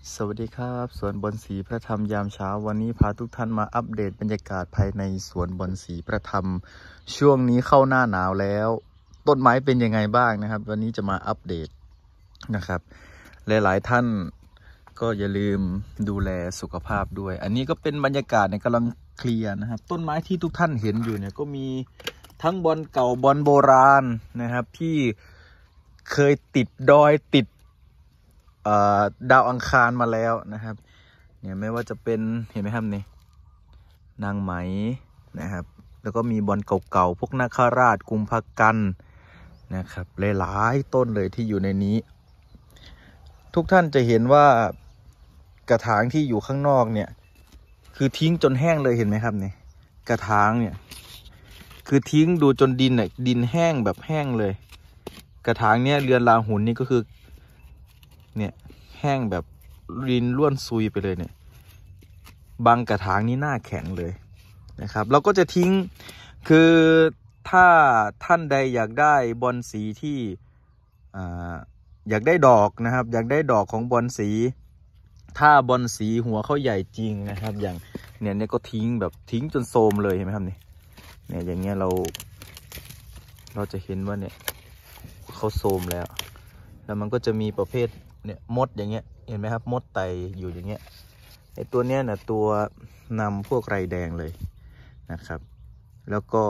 สวัสดีครับสวนบอนสีพระธรรมยามเช้าวันนี้พาทุกท่านมาอัปเดตบรรยากาศภายในสวนบอนสีพระธรรมช่วงนี้เข้าหน้าหนาวแล้วต้นไม้เป็นยังไงบ้างนะครับวันนี้จะมาอัปเดตนะครับหลายๆท่านก็อย่าลืมดูแลสุขภาพด้วยอันนี้ก็เป็นบรรยากาศกำลังเคลียร์นะครับต้นไม้ที่ทุกท่านเห็นอยู่เนี่ยก็มีทั้งบอนเก่าบอนโบราณนะครับที่เคยติดดอยติดดาวอังคารมาแล้วนะครับเนี่ยไม่ว่าจะเป็นเห็นไหมครับนี่นางไหมนะครับแล้วก็มีบอลเก่าๆพวกนาคราชกุมภกันนะครับหลายๆต้นเลยที่อยู่ในนี้ทุกท่านจะเห็นว่ากระถางที่อยู่ข้างนอกเนี่ยคือทิ้งจนแห้งเลยเห็นไหมครับนี่กระถางเนี่ยคือทิ้งดูจนดินเนี่ยดินแห้งแบบแห้งเลยกระถางเนี่ยเรือนราหุลนี่ก็คือเนี่ยแห้งแบบดินร่วนซุยไปเลยเนี่ยบางกระถางนี่หน้าแข็งเลยนะครับเราก็จะทิ้งคือถ้าท่านใดอยากได้บอนสีที่อยากได้ดอกนะครับอยากได้ดอกของบอนสีถ้าบอนสีหัวเขาใหญ่จริงนะครับอย่างเนี่ยก็ทิ้งแบบทิ้งจนโทรมเลยเห็นไหมครับเนี่ยอย่างเงี้ยเราจะเห็นว่าเนี่ยเขาโทรมแล้วมันก็จะมีประเภทเนี่ยมดอย่างเงี้ยเห็นไหมครับมดไต่อยู่อย่างเงี้ยไอตัวเนี้ยนะตัวนำพวกไรแดงเลยนะครับแล้วก็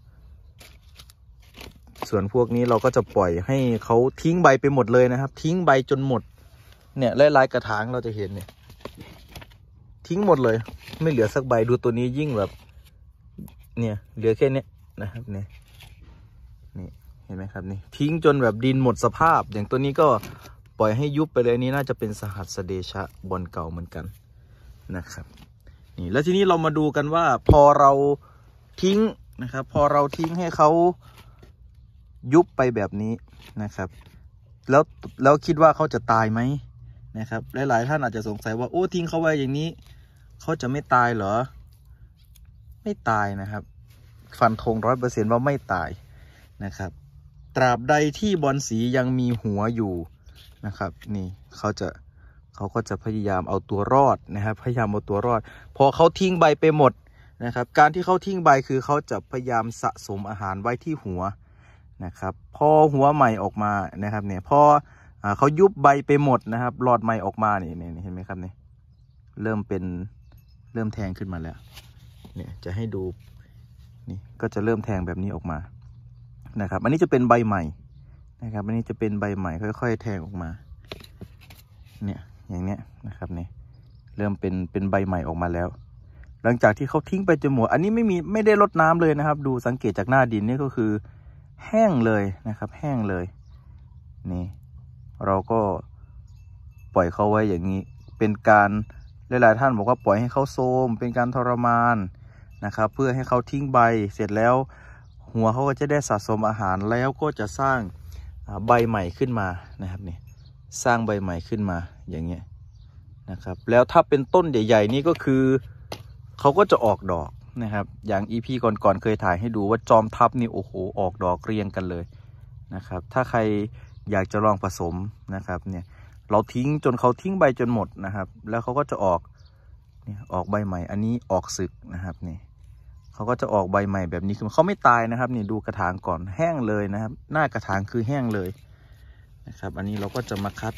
ส่วนพวกนี้เราก็จะปล่อยให้เขาทิ้งใบไปหมดเลยนะครับทิ้งใบจนหมดเนี่ยหลายๆกระถางเราจะเห็นเนี่ยทิ้งหมดเลยไม่เหลือสักใบดูตัวนี้ยิ่งแบบเนี่ยเหลือแค่นี้นะครับนี่เห็นไหมครับนี่ทิ้งจนแบบดินหมดสภาพอย่างตัวนี้ก็ปล่อยให้ยุบไปเลยนี่น่าจะเป็นสหัสเดชะบอนเก่าเหมือนกันนะครับนี่แล้วทีนี้เรามาดูกันว่าพอเราทิ้งนะครับพอเราทิ้งให้เขายุบไปแบบนี้นะครับแล้วคิดว่าเขาจะตายไหมนะครับหลายๆท่านอาจจะสงสัยว่าโอ้ทิ้งเขาไว้อย่างนี้เขาจะไม่ตายเหรอไม่ตายนะครับฟันธง100%ว่าไม่ตายนะครับตราบใดที่บอนสียังมีหัวอยู่นะครับนี่เขาก็จะพยายามเอาตัวรอดนะครับพยายามเอาตัวรอดพอเขาทิ้งใบไปหมดนะครับการที่เขาทิ้งใบคือเขาจะพยายามสะสมอาหารไว้ที่หัวนะครับพอหัวใหม่ออกมานะครับเนี่ยพอเขายุบใบไปหมดนะครับหลอดใหม่ออกมาเนี่ยเห็นไหมครับเนี่ยเริ่มแทงขึ้นมาแล้วเนี่ยจะให้ดูนี่ก็จะเริ่มแทงแบบนี้ออกมานะครับอันนี้จะเป็นใบใหม่นะครับอันนี้จะเป็นใบใหม่ค่อยๆแทงออกมาเนี่ยอย่างเนี้ยนะครับเนี่ยเริ่มเป็นใบใหม่ออกมาแล้วหลังจากที่เขาทิ้งไปจนหมดอันนี้ไม่ได้รดน้ำเลยนะครับดูสังเกตจากหน้าดินนี่ก็คือแห้งเลยนะครับแห้งเลยนี่เราก็ปล่อยเขาไว้อย่างนี้เป็นการหลายๆท่านบอกว่าปล่อยให้เขาโทรมเป็นการทรมานนะครับเพื่อให้เขาทิ้งใบเสร็จแล้วหัวเขาก็จะได้สะสมอาหารแล้วก็จะสร้างใบใหม่ขึ้นมานะครับนี่สร้างใบใหม่ขึ้นมาอย่างเงี้ยนะครับแล้วถ้าเป็นต้นใหญ่ๆนี่ก็คือเขาก็จะออกดอกนะครับอย่าง EP ก่อนๆเคยถ่ายให้ดูว่าจอมทัพนี่โอ้โหออกดอกเรียงกันเลยนะครับถ้าใครอยากจะลองผสมนะครับเนี่ยเราทิ้งจนเขาทิ้งใบจนหมดนะครับแล้วเขาก็จะออกใบใหม่อันนี้ออกสึกนะครับนี่เขาก็จะออกใบใหม่แบบนี้คือเขาไม่ตายนะครับนี่ดูกระถางก่อนแห้งเลยนะครับหน้ากระถางคือแห้งเลยนะครับอันนี้เราก็จะมาคัด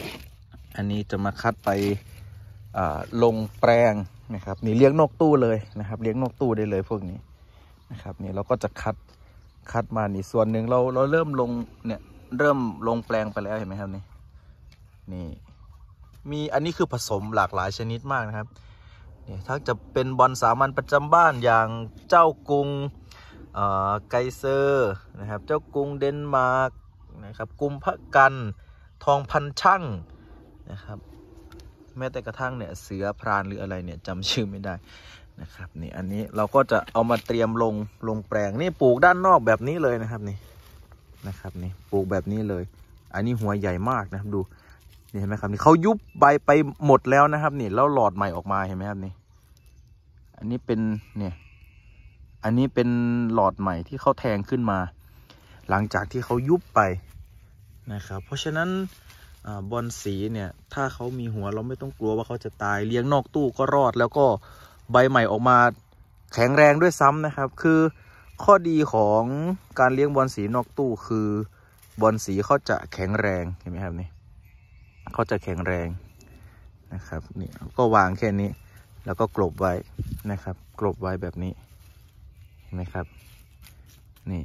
ไปลงแปลงนะครับนี่เลี้ยงนกตู้เลยนะครับเลี้ยงนกตู้ได้เลยพวกนี้นะครับนี่เราก็จะคัดมานี่ส่วนหนึ่งเราเริ่มลงเนี่ยเริ่มลงแปลงไปแล้วเห็นไหมครับนี่มีอันนี้คือผสมหลากหลายชนิดมากนะครับนี่ถ้าจะเป็นบอนสามัญประจำบ้านอย่างเจ้ากรุงไกเซอร์นะครับเจ้ากรุงเดนมาร์กนะครับกุมภกันทองพันช่างนะครับแม้แต่กระทั่งเนี่ยเสือพรานหรืออะไรเนี่ยจำชื่อไม่ได้นะครับนี่อันนี้เราก็จะเอามาเตรียมลงแปลงนี่ปลูกด้านนอกแบบนี้เลยนะครับนี่ปลูกแบบนี้เลยอันนี้หัวใหญ่มากนะครับดูนี่เห็นไหมครับนี่เขายุบใบไปหมดแล้วนะครับนี่แล้วหลอดใหม่ออกมาเห็นไหมครับนี่อันนี้เป็นเนี่ยอันนี้เป็นหลอดใหม่ที่เขาแทงขึ้นมาหลังจากที่เขายุบไปนะครับเพราะฉะนั้นบอลสีเนี่ยถ้าเขามีหัวเราไม่ต้องกลัวว่าเขาจะตายเลี้ยงนอกตู้ก็รอดแล้วก็ใบใหม่ออกมาแข็งแรงด้วยซ้ำนะครับคือข้อดีของการเลี้ยงบอลสีนอกตู้คือบอลสีเขาจะแข็งแรงเห็นไหมครับนี่เขาจะแข็งแรงนะครับนี่ก็วางแค่นี้แล้วก็กลบไว้นะครับกลบไว้แบบนี้เห็นไหมครับนี่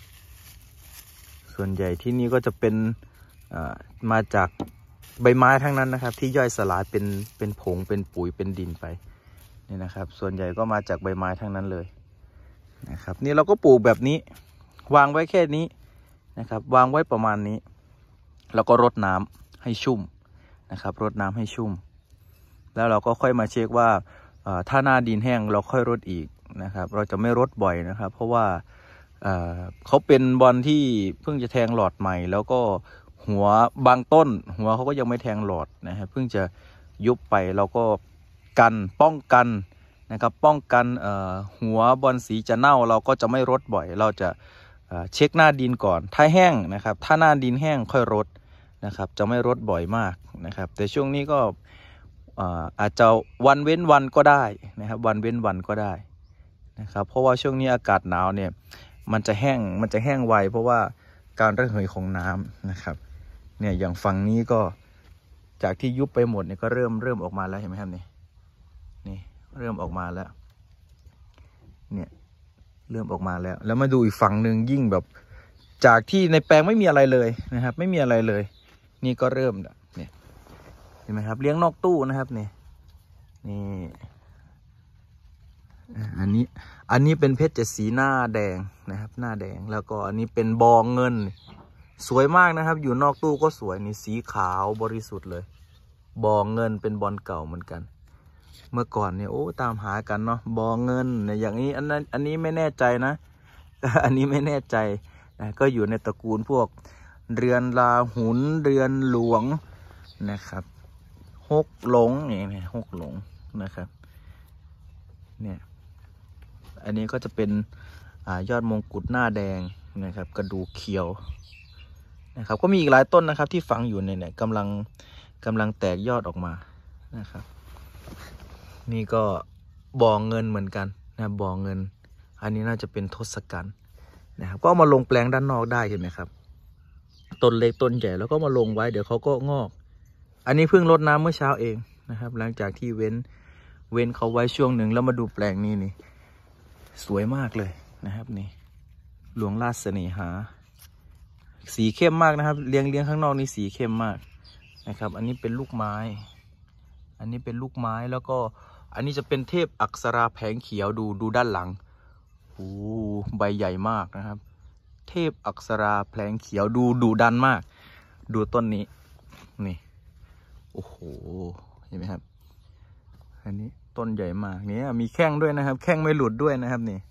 ส่วนใหญ่ที่นี่ก็จะเป็นมาจากใบไม้ทั้งนั้นนะครับที่ย่อยสลายเป็นผงเป็นปุ๋ยเป็นดินไปนี่นะครับส่วนใหญ่ก็มาจากใบไม้ทั้งนั้นเลยนะครับนี่เราก็ปลูกแบบนี้วางไว้แค่นี้นะครับวางไว้ประมาณนี้แล้วก็รดน้ำให้ชุ่มนะครับรดน้ำให้ชุ่มแล้วเราก็ค่อยมาเช็คว่าถ้าหน้าดินแห้งเราค่อยรดอีกนะครับเราจะไม่รดบ่อยนะครับเพราะว่าเขาเป็นบอลที่เพิ่งจะแทงหลอดใหม่แล้วก็หัวบางต้นหัวเขาก็ยังไม่แทงหลอดนะครับเพิ่งจะยุบไปเราก็ป้องกันนะครับป้องกันหัวบอลสีจะเน่าเราก็จะไม่รดบ่อยเราจะเช็คหน้าดินก่อนถ้าแห้งนะครับถ้าหน้าดินแห้งค่อยรดนะครับจะไม่รดบ่อยมากนะครับแต่ช่วงนี้ก็อาจจะวันเว้นวันก็ได้นะครับวันเว้นวันก็ได้นะครับเพราะว่าช่วงนี้อากาศหนาวเนี่ยมันจะแห้งไวเพราะว่าการระเหยของน้ำนะครับเนี่ยอย่างฝั่งนี้ก็จากที่ยุบไปหมดเนี่ยก็เริ่มออกมาแล้วเห็นไหมครับนี่เริ่มออกมาแล้วเนี่ยเริ่มออกมาแล้วมาดูอีกฝั่งหนึ่งยิ่งแบบจากที่ในแปลงไม่มีอะไรเลยนะครับไม่มีอะไรเลยนี่ก็เริ่มเนี่ยเห็นไหมครับเลี้ยงนอกตู้นะครับนี่อันนี้เป็นเพชรเจ็ดสีหน้าแดงนะครับหน้าแดงแล้วก็อันนี้เป็นบองเงินสวยมากนะครับอยู่นอกตู้ก็สวยนี่สีขาวบริสุทธิ์เลยบองเงินเป็นบอลเก่าเหมือนกันเมื่อก่อนเนี่ยโอ้ตามหากันเนาะบองเงินเนี่ยอย่างนี้อันนี้ไม่แน่ใจนะ อันนี้ไม่แน่ใจก็อยู่ในตระกูลพวกเรือนราหุลเรือนหลวงนะครับฮกหลงอย่างนี้ฮกหลงนะครับเนี่ยอันนี้ก็จะเป็นยอดมงกุฎหน้าแดงนะครับกระดูกเขียวนะครับก็มีอีกหลายต้นนะครับที่ฝังอยู่เนี่ยกำลังแตกยอดออกมานะครับนี่ก็บ่อเงินเหมือนกันนะบ่อเงินอันนี้น่าจะเป็นทศกัณฐ์นะครับก็มาลงแปลงด้านนอกได้เห็นไหมครับต้นเล็กต้นใหญ่แล้วก็มาลงไว้เดี๋ยวเขาก็งอกอันนี้เพิ่งรดน้ำเมื่อเช้าเองนะครับหลังจากที่เว้นเขาไว้ช่วงหนึ่งแล้วมาดูแปลงนี้นี่สวยมากเลยนะครับนี่หลวงราชเสน่หาสีเข้มมากนะครับเลี้ยงข้างนอกนี่สีเข้มมากนะครับอันนี้เป็นลูกไม้แล้วก็อันนี้จะเป็นเทพอักษราแผงเขียวดูด้านหลังโอ้ใบใหญ่มากนะครับเทพอักษราแผงเขียวดูดันมากดูต้นนี้นี่โอ้โหเห็นไหมครับอันนี้ต้นใหญ่มากนี่มีแข้งด้วยนะครับแข้งไม่หลุดด้วยนะครับนี่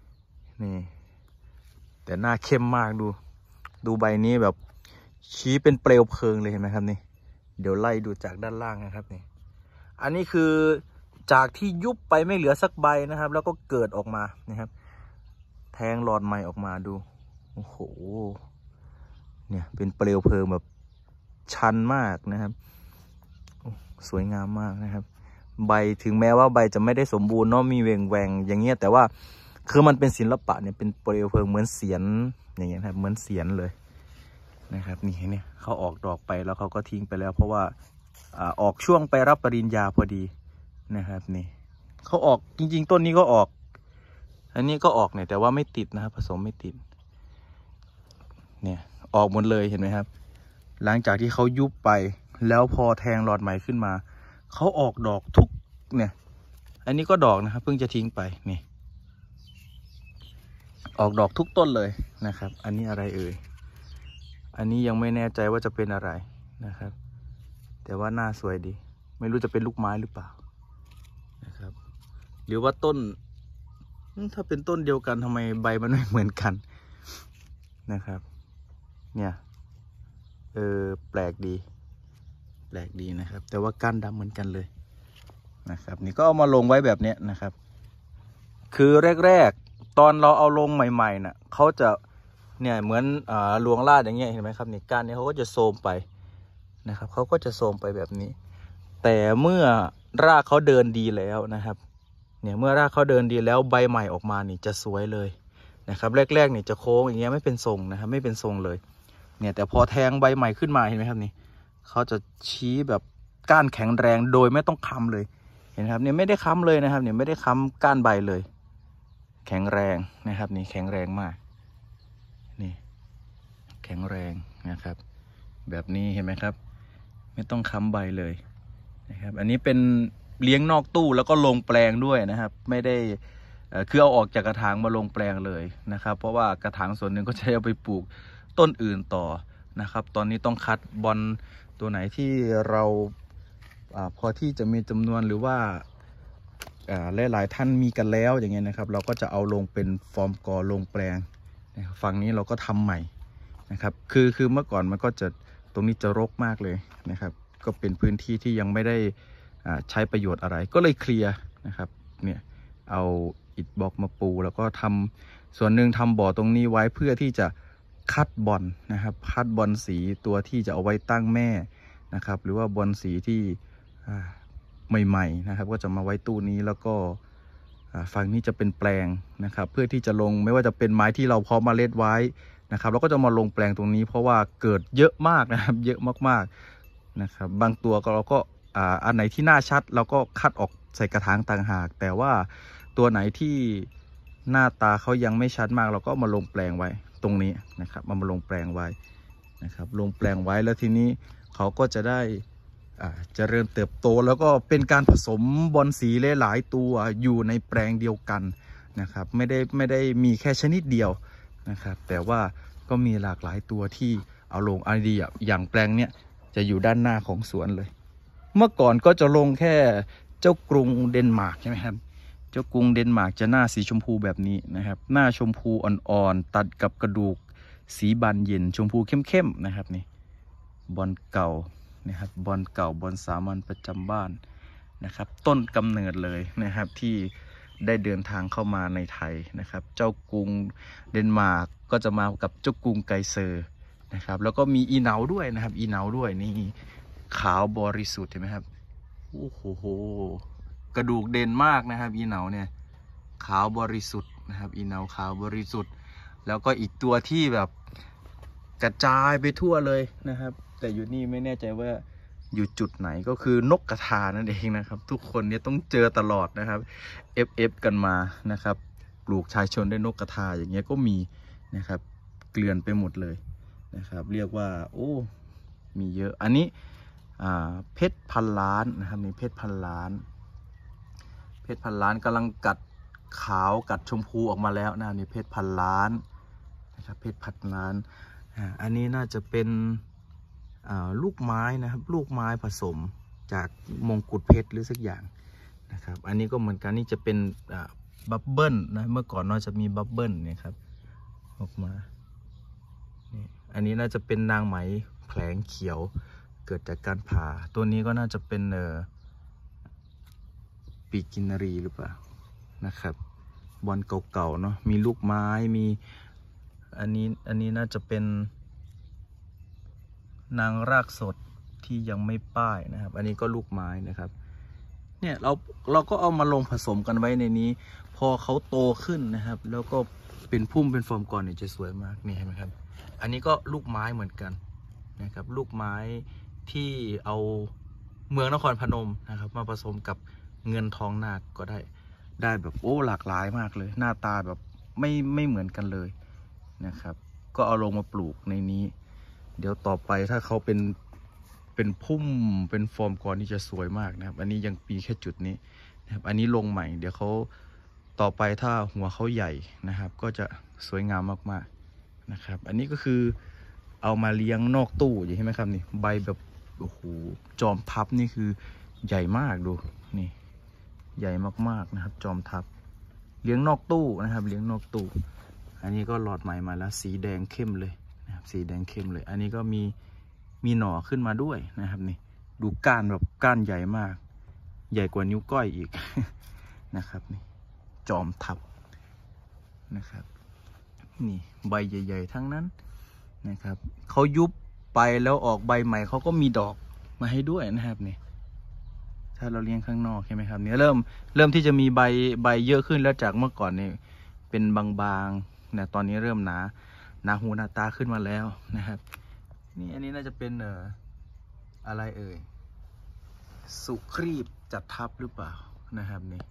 แต่หน้าเข้มมากดูใบนี้แบบชี้เป็นเปลวเพลิงเลยเห็นไหมครับนี่เดี๋ยวไล่ดูจากด้านล่างนะครับนี่อันนี้คือจากที่ยุบไปไม่เหลือสักใบนะครับแล้วก็เกิดออกมานะครับแทงหลอดใหม่ออกมาดูโอ้โหเนี่ยเป็นเปลวเพลิงแบบชันมากนะครับสวยงามมากนะครับใบถึงแม้ว่าใบจะไม่ได้สมบูรณ์เนาะมีแหว่งอย่างเงี้ยแต่ว่าคือมันเป็นศิลปะเนี่ยเป็นเปลวเพลิงเหมือนเสียนอย่างเงี้ยครับเหมือนเสียนเลยนะครับนี่เขาออกดอกไปแล้วเขาก็ทิ้งไปแล้วเพราะว่าออกช่วงไปรับปริญญาพอดีนะครับนี่เขาออกจริงๆต้นนี้ก็ออกอันนี้ก็ออกเนี่ยแต่ว่าไม่ติดนะครับผสมไม่ติดเนี่ยออกหมดเลยเห็นไหมครับหลังจากที่เขายุบไปแล้วพอแทงหลอดใหม่ขึ้นมาเขาออกดอกทุกเนี่ยอันนี้ก็ดอกนะครับเพิ่งจะทิ้งไปนี่ออกดอกทุกต้นเลยนะครับอันนี้อะไรเอ่ยอันนี้ยังไม่แน่ใจว่าจะเป็นอะไรนะครับแต่ว่าหน้าสวยดีไม่รู้จะเป็นลูกไม้หรือเปล่านะครับหรือว่าต้นถ้าเป็นต้นเดียวกันทำไมใบมันไม่เหมือนกันนะครับเนี่ยแปลกดีนะครับแต่ว่าก้านดำเหมือนกันเลยนะครับนี่ก็เอามาลงไว้แบบนี้นะครับคือแรกๆตอนเราเอาลงใหม่ๆน่ะเขาจะเนี่ยเหมือนหลวงราชอย่างเงี้ยเห็นไหมครับนี่ก้านนี้เขาก็จะโทรมไปนะครับเขาก็จะโทรมไปแบบนี้แต่เมื่อรากเขาเดินดีแล้วนะครับเนี่ยเมื่อรากเขาเดินดีแล้วใบใหม่ออกมานี่จะสวยเลยนะครับแรกๆนี่จะโค้งอย่างเงี้ยไม่เป็นทรงนะครับไม่เป็นทรงเลยเนี่ยแต่พอแทงใบใหม่ขึ้นมาเห็นไหมครับนี่เขาจะชี้แบบก้านแข็งแรงโดยไม่ต้องค้ำเลยเห็นครับเนี่ยไม่ได้ค้ำเลยนะครับเนี่ยไม่ได้ค้ำก้านใบเลยแข็งแรงนะครับนี่แข็งแรงมากนี่แข็งแรงนะครับแบบนี้เห็นไหมครับไม่ต้องค้ำใบเลยนะครับอันนี้เป็นเลี้ยงนอกตู้แล้วก็ลงแปลงด้วยนะครับไม่ได้คือเอาออกจากกระถางมาลงแปลงเลยนะครับเพราะว่ากระถางส่วนหนึ่งก็จะเอาไปปลูกต้นอื่นต่อนะครับตอนนี้ต้องคัดบอลตัวไหนที่เราพอที่จะมีจำนวนหรือว่าหลายๆท่านมีกันแล้วอย่างเงี้ยนะครับเราก็จะเอาลงเป็นฟอร์มกอลงแปลงนะครับฝั่งนี้เราก็ทำใหม่นะครับคือเมื่อก่อนมันก็จะตรงนี้จะรกมากเลยนะครับก็เป็นพื้นที่ที่ยังไม่ได้ใช้ประโยชน์อะไรก็เลยเคลียร์นะครับเนี่ยเอาอิฐบล็อกมาปูแล้วก็ทำส่วนหนึ่งทำบ่อตรงนี้ไว้เพื่อที่จะคัดบอลนะครับคัดบอลสีตัวที่จะเอาไว้ตั้งแม่นะครับหรือว่าบอลสีที่ใหม่ๆนะครับก็จะมาไว้ตู้นี้แล้วก็ฝั่งนี้จะเป็นแปลงนะครับเพื่อที่จะลงไม่ว่าจะเป็นไม้ที่เราเพาะเมล็ดไว้นะครับเราก็จะมาลงแปลงตรงนี้เพราะว่าเกิดเยอะมากนะครับเยอะมากๆนะครับบางตัวเราก็อันไหนที่น่าชัดเราก็คัดออกใส่กระถางต่างหากแต่ว่าตัวไหนที่หน้าตาเขายังไม่ชัดมากเราก็มาลงแปลงไว้ตรงนี้นะครับมาลงแปลงไว้นะครับลงแปลงไว้แล้วทีนี้เขาก็จะได้เจริญเติบโตแล้วก็เป็นการผสมบอลสีหลายๆตัวอยู่ในแปลงเดียวกันนะครับไม่ได้มีแค่ชนิดเดียวนะครับแต่ว่าก็มีหลากหลายตัวที่เอาลงอันดีอย่างแปลงเนี้ยจะอยู่ด้านหน้าของสวนเลยเมื่อก่อนก็จะลงแค่เจ้ากรุงเดนมาร์กใช่ไหมครับเจ้ากรุงเดนมาร์กจะหน้าสีชมพูแบบนี้นะครับหน้าชมพูอ่อนๆตัดกับกระดูกสีบานเย็นชมพูเข้มๆนะครับนี่บอลเก่านะครับบอลเก่าบอลสามัญประจำบ้านนะครับต้นกำเนิดเลยนะครับที่ได้เดินทางเข้ามาในไทยนะครับเจ้ากรุงเดนมาร์กก็จะมากับเจ้ากรุงไกเซอร์นะครับแล้วก็มีอีเหนาด้วยนะครับอีเหนาด้วยนี่ขาวบริสุทธิ์เห็นไหมครับโอ้โหกระดูกเด่นมากนะครับอีเหนาเนี่ยขาวบริสุทธิ์นะครับอีเหนาขาวบริสุทธิ์แล้วก็อีกตัวที่แบบกระจายไปทั่วเลยนะครับแต่อยู่นี่ไม่แน่ใจว่าอยู่จุดไหนก็คือนกกระทานั่นเองนะครับทุกคนเนี่ยต้องเจอตลอดนะครับFF กันมานะครับปลูกชายชนด้วยนกกระทาอย่างเงี้ยก็มีนะครับเกลื่อนไปหมดเลยนะครับเรียกว่าโอ้มีเยอะอันนี้เพชรพันล้านนะครับมีเพชรพันล้านเพชรพันล้านกำลังกัดขาวกัดชมพูออกมาแล้วนะนี่เพชรพันล้านนะครับเพชรพันล้านอันนี้น่าจะเป็นลูกไม้นะครับลูกไม้ผสมจากมงกุฎเพชรหรือสักอย่างนะครับอันนี้ก็เหมือนกันนี่จะเป็นบับเบิ้ลนะเมื่อก่อนน่าจะมีบับเบิ้ลเนี่ยครับออกมานี่อันนี้น่าจะเป็นนางไหมแผลงเขียวเกิดจากการผ่าตัวนี้ก็น่าจะเป็นปีกินนารีหรือเปล่านะครับบอลเก่าๆเนาะมีลูกไม้มีอันนี้น่าจะเป็นนางรากสดที่ยังไม่ป้ายนะครับอันนี้ก็ลูกไม้นะครับเนี่ยเราก็เอามาลงผสมกันไว้ในนี้พอเขาโตขึ้นนะครับแล้วก็เป็นพุ่มเป็นฟอร์มก่อนเนี่ยจะสวยมากนี่เห็นไหมครับอันนี้ก็ลูกไม้เหมือนกันนะครับลูกไม้ที่เอาเมืองนครพนมนะครับมาผสมกับเงินทองนาคก็ได้แบบโอ้หลากหลายมากเลยหน้าตาแบบไม่เหมือนกันเลยนะครับก็เอาลงมาปลูกในนี้เดี๋ยวต่อไปถ้าเขาเป็นพุ่มเป็นฟอร์มก่อนนี่จะสวยมากนะครับอันนี้ยังมีแค่จุดนี้นะครับอันนี้ลงใหม่เดี๋ยวเขาต่อไปถ้าหัวเขาใหญ่นะครับก็จะสวยงามมากๆนะครับอันนี้ก็คือเอามาเลี้ยงนอกตู้อย่างนี้ไหมครับนี่ใบแบบโอ้โหจอมทับนี่คือใหญ่มากดูนี่ใหญ่มากๆนะครับจอมทับเลี้ยงนอกตู้นะครับเลี้ยงนอกตู้อันนี้ก็หลอดใหม่มาแล้วสีแดงเข้มเลยนะครับสีแดงเข้มเลยอันนี้ก็มีหน่อขึ้นมาด้วยนะครับนี่ดูก้านแบบก้านใหญ่มากใหญ่กว่านิ้วก้อยอีก นะครับนี่จอมทับนะครับนี่ใบใหญ่ๆทั้งนั้นนะครับเขายุบไปแล้วออกใบใหม่เขาก็มีดอกมาให้ด้วยนะครับนี่ถ้าเราเลี้ยงข้างนอกใช่ไหมครับเนี่ยเริ่มที่จะมีใบเยอะขึ้นแล้วจากเมื่อก่อนเนี่ยเป็นบางๆนะตอนนี้เริ่มหนาหูหนาตาขึ้นมาแล้วนะครับนี่อันนี้น่าจะเป็นอะไรเอ่ยสุครีบจัดทับหรือเปล่านะครับนี่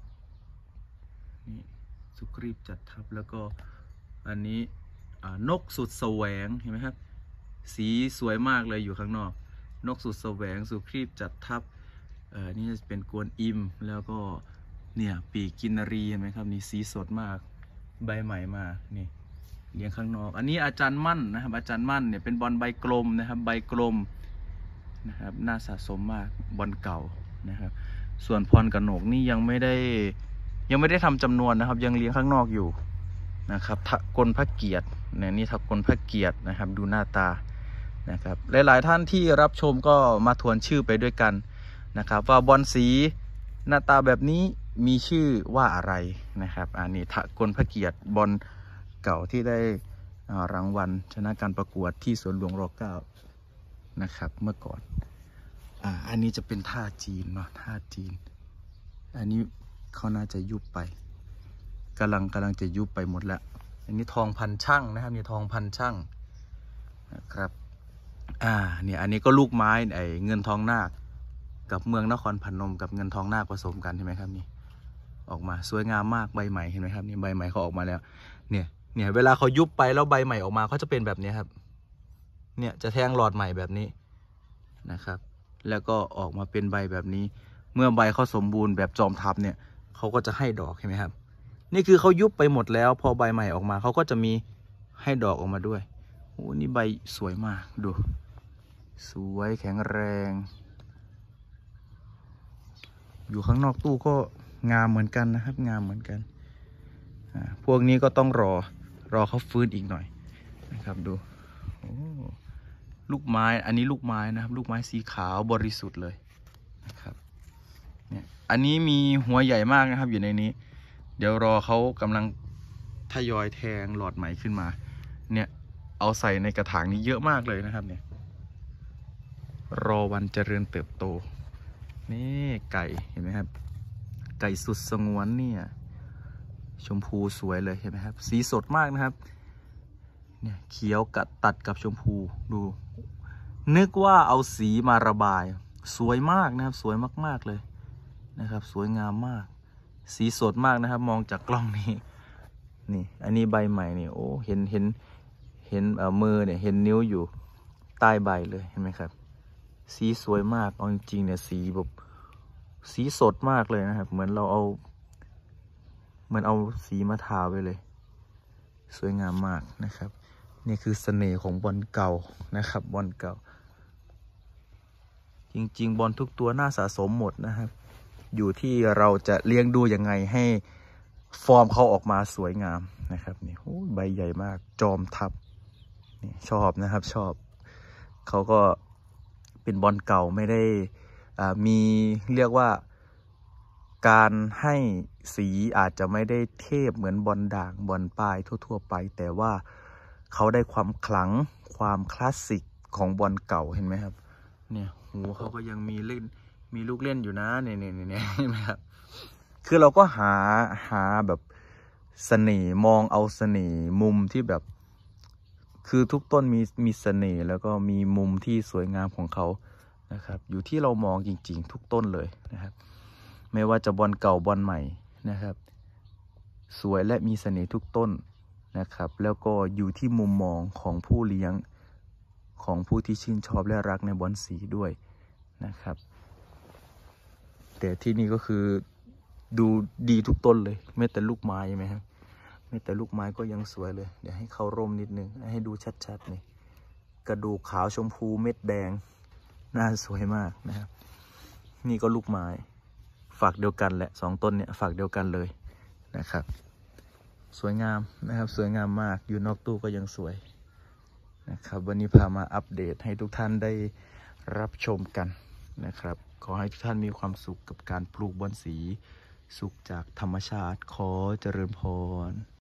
สุครีบจัดทับแล้วก็อันนี้นกสุดแสวงเห็นไหมครับสีสวยมากเลยอยู่ข้างนอกนกสุดแสวงสุครีบจัดทับนี่จะเป็นกวนอิมแล้วก็เนี่ยปีกกินรีเห็นไหมครับนี่สีสดมากใบใหม่มานี่เลี้ยงข้างนอกอันนี้อาจารย์มั่นนะครับอาจารย์มั่นเนี่ยเป็นบอลใบกลมนะครับใบกลมนะครับน่าสะสมมากบอลเก่านะครับส่วนพรกนกนี่ยังไม่ได้ทำจำนวนนะครับยังเลี้ยงข้างนอกอยู่นะครับทะกลพระเกียรติเนี่ยนี่ทะกลพระเกียรตินะครับดูหน้าตานะครับหลายๆท่านที่รับชมก็มาทวนชื่อไปด้วยกันนะครับว่าบอลสีหน้าตาแบบนี้มีชื่อว่าอะไรนะครับอันนี้ทะกลพระเกียรติบอลเก่าที่ได้รางวัลชนะการประกวดที่สวนหลวงร.9นะครับเมื่อก่อนอันนี้จะเป็นท่าจีนเนาะท่าจีนอันนี้เขาน่าจะยุบไปกำลังจะยุบไปหมดแล้วอันนี้ทองพันช่างนะครับนี่ทองพันช่างนะครับเนี่ยอันนี้ก็ลูกไม้เงินทองนาคกับเมืองนครพนมกับเงินทองนาคผสมกันใช่ไหมครับนี่ออกมาสวยงามมากใบใหม่เห็นไหมครับนี่ใบใหม่เขาออกมาแล้วเนี่ยเวลาเขายุบไปแล้วใบใหม่ออกมาเขาจะเป็นแบบนี้ครับเนี่ยจะแทงหลอดใหม่แบบนี้นะครับแล้วก็ออกมาเป็นใบแบบนี้เมื่อใบเขาสมบูรณ์แบบจอมทัพเนี่ยเขาก็จะให้ดอกเห็นไหมครับนี่คือเขายุบไปหมดแล้วพอใบใหม่ออกมาเขาก็จะมีให้ดอกออกมาด้วยโอ้นี่ใบสวยมากดูสวยแข็งแรงอยู่ข้างนอกตู้ก็งามเหมือนกันนะครับงามเหมือนกันพวกนี้ก็ต้องรอเขาฟื้นอีกหน่อยนะครับดูโอ้ลูกไม้อันนี้ลูกไม้นะครับลูกไม้สีขาวบริสุทธิ์เลยนะครับเนี่ยอันนี้มีหัวใหญ่มากนะครับอยู่ในนี้เดี๋ยวรอเขากำลังทยอยแทงหลอดใหม่ขึ้นมาเนี่ยเอาใส่ในกระถางนี้เยอะมากเลยนะครับเนี่ยรอวันเจริญเติบโตนี่ไก่เห็นไหมครับไก่สุดสงวนเนี่ยชมพูสวยเลยเห็นไหมครับสีสดมากนะครับเนี่ยเขียวกัดตัดกับชมพูดูนึกว่าเอาสีมาระบายสวยมากนะครับสวยมากๆเลยนะครับสวยงามมากสีสดมากนะครับมองจากกล้องนี้นี่อันนี้ใบใหม่นี่โอ้เห็นมือเนี่ยเห็นนิ้วอยู่ใต้ใบเลยเห็นไหมครับสีสวยมากเอาจริงๆเนี่ยสีแบบสีสดมากเลยนะครับเหมือนเอาสีมาทาไปเลยสวยงามมากนะครับนี่คือเสน่ห์ของบอลเก่านะครับบอลเก่าจริงๆบอลทุกตัวน่าสะสมหมดนะครับอยู่ที่เราจะเลี้ยงดูยังไงให้ฟอร์มเขาออกมาสวยงามนะครับนี่โอ้ใบใหญ่มากจอมทัพนี่ชอบนะครับชอบเขาก็เป็นบอลเก่าไม่ได้มีเรียกว่าการให้สีอาจจะไม่ได้เทพเหมือนบอลด่างบอลปลายทั่วๆไปแต่ว่าเขาได้ความขลังความคลาสสิกของบอลเก่าเห็นไหมครับเนี่ยหูเขาก็ยังมีลูกเล่นอยู่นะเนี่ยเห็นไหมครับคือเราก็หาแบบเสน่ห์มองเอาเสน่ห์มุมที่แบบคือทุกต้นมีเสน่ห์แล้วก็มีมุมที่สวยงามของเขานะครับอยู่ที่เรามองจริงๆทุกต้นเลยนะครับไม่ว่าจะบอลเก่าบอลใหม่นะครับสวยและมีเสน่ห์ทุกต้นนะครับแล้วก็อยู่ที่มุมมองของผู้เลี้ยงของผู้ที่ชื่นชอบและรักในบอลสีด้วยนะครับแต่ที่นี่ก็คือดูดีทุกต้นเลยไม่แต่ลูกไม้ใช่ไหมครับไม่แต่ลูกไม้ก็ยังสวยเลยเดี๋ยวให้เข้าร่มนิดนึงให้ดูชัดๆนี่กระดูกขาวชมพูเม็ดแดงน่าสวยมากนะครับนี่ก็ลูกไม้ฝักเดียวกันแหละ2ต้นเนี่ยฝักเดียวกันเลยนะครับสวยงามนะครับสวยงามมากอยู่นอกตู้ก็ยังสวยนะครับวันนี้พามาอัปเดตให้ทุกท่านได้รับชมกันนะครับขอให้ทุกท่านมีความสุขกับการปลูกบอนสีสุขจากธรรมชาติขอเจริญพร